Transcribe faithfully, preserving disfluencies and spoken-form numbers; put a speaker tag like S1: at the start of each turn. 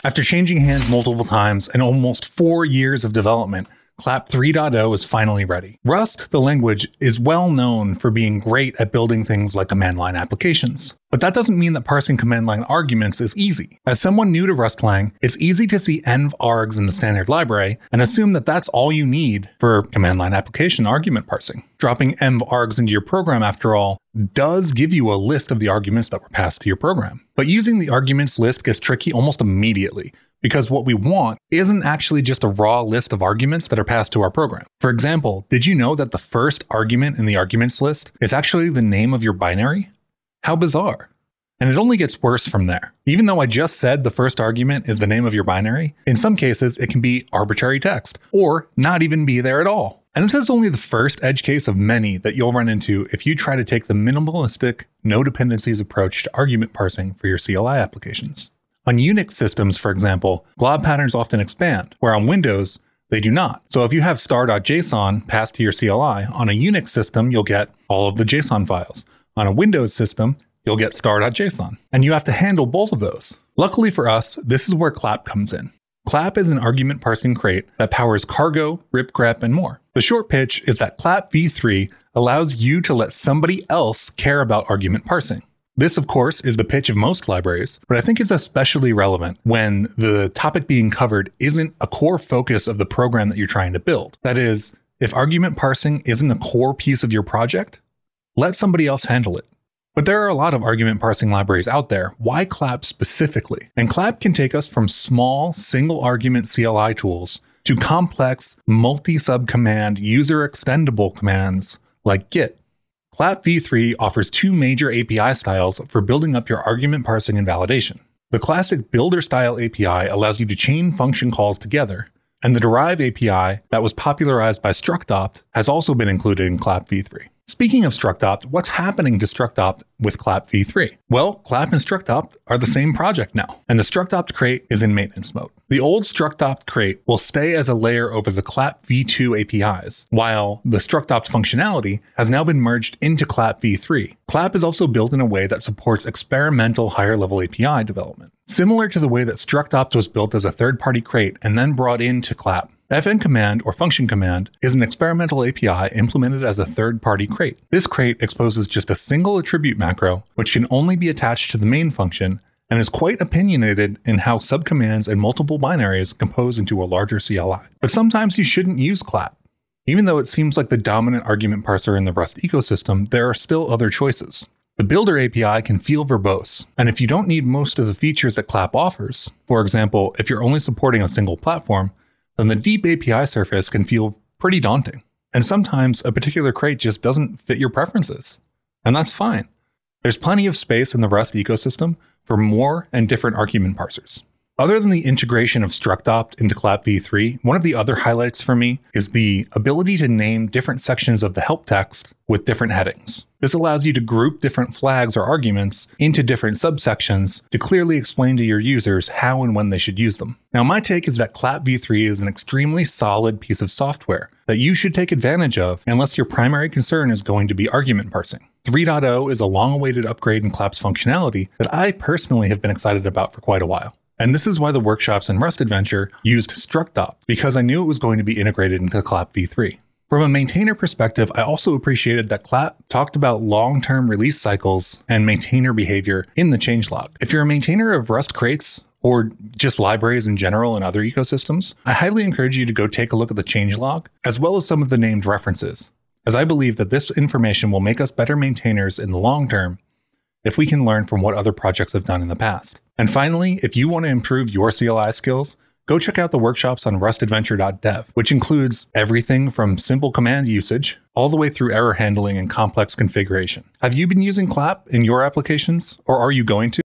S1: After changing hands multiple times and almost four years of development, CLAP three point oh is finally ready. Rust, the language, is well known for being great at building things like command line applications. But that doesn't mean that parsing command line arguments is easy. As someone new to Rustlang, it's easy to see env args in the standard library and assume that that's all you need for command line application argument parsing. Dropping env args into your program, after all, does give you a list of the arguments that were passed to your program. But using the arguments list gets tricky almost immediately, because what we want isn't actually just a raw list of arguments that are passed to our program. For example, did you know that the first argument in the arguments list is actually the name of your binary? How bizarre. And it only gets worse from there. Even though I just said the first argument is the name of your binary, in some cases it can be arbitrary text, or not even be there at all. And this is only the first edge case of many that you'll run into if you try to take the minimalistic, no dependencies approach to argument parsing for your C L I applications. On Unix systems, for example, glob patterns often expand, where on Windows, they do not. So if you have star.json passed to your C L I, on a Unix system, you'll get all of the JSON files. On a Windows system, you'll get star.json. And you have to handle both of those. Luckily for us, this is where CLAP comes in. CLAP is an argument parsing crate that powers cargo, ripgrep, and more. The short pitch is that CLAP v three allows you to let somebody else care about argument parsing. This, of course, is the pitch of most libraries, but I think it's especially relevant when the topic being covered isn't a core focus of the program that you're trying to build. That is, if argument parsing isn't a core piece of your project, let somebody else handle it. But there are a lot of argument parsing libraries out there. Why CLAP specifically? And CLAP can take us from small, single argument C L I tools to complex, multi-sub-command, user-extendable commands like Git. CLAP v three offers two major A P I styles for building up your argument parsing and validation. The classic builder-style A P I allows you to chain function calls together, and the derive A P I that was popularized by structopt has also been included in CLAP v three. Speaking of structopt, what's happening to structopt with CLAP v three? Well, CLAP and structopt are the same project now, and the structopt crate is in maintenance mode. The old structopt crate will stay as a layer over the CLAP v two A P Is, while the structopt functionality has now been merged into CLAP v three. CLAP is also built in a way that supports experimental higher-level A P I development. Similar to the way that structopt was built as a third-party crate and then brought into CLAP, F N command or function command is an experimental A P I implemented as a third-party crate. This crate exposes just a single attribute macro, which can only be attached to the main function, and is quite opinionated in how subcommands and multiple binaries compose into a larger C L I. But sometimes you shouldn't use CLAP. Even though it seems like the dominant argument parser in the Rust ecosystem, there are still other choices. The Builder A P I can feel verbose, and if you don't need most of the features that CLAP offers, for example, if you're only supporting a single platform, then the deep A P I surface can feel pretty daunting. And sometimes a particular crate just doesn't fit your preferences. And that's fine. There's plenty of space in the Rust ecosystem for more and different argument parsers. Other than the integration of structopt into CLAP v three, one of the other highlights for me is the ability to name different sections of the help text with different headings. This allows you to group different flags or arguments into different subsections to clearly explain to your users how and when they should use them. Now, my take is that CLAP v three is an extremely solid piece of software that you should take advantage of unless your primary concern is going to be argument parsing. three point oh is a long-awaited upgrade in CLAP's functionality that I personally have been excited about for quite a while. And this is why the workshops in Rust Adventure used structopt, because I knew it was going to be integrated into CLAP v three. From a maintainer perspective, I also appreciated that CLAP talked about long-term release cycles and maintainer behavior in the changelog. If you're a maintainer of Rust crates, or just libraries in general and other ecosystems, I highly encourage you to go take a look at the changelog, as well as some of the named references, as I believe that this information will make us better maintainers in the long term if we can learn from what other projects have done in the past. And finally, if you want to improve your C L I skills, go check out the workshops on rust adventure dot dev, which includes everything from simple command usage all the way through error handling and complex configuration. Have you been using CLAP in your applications, or are you going to?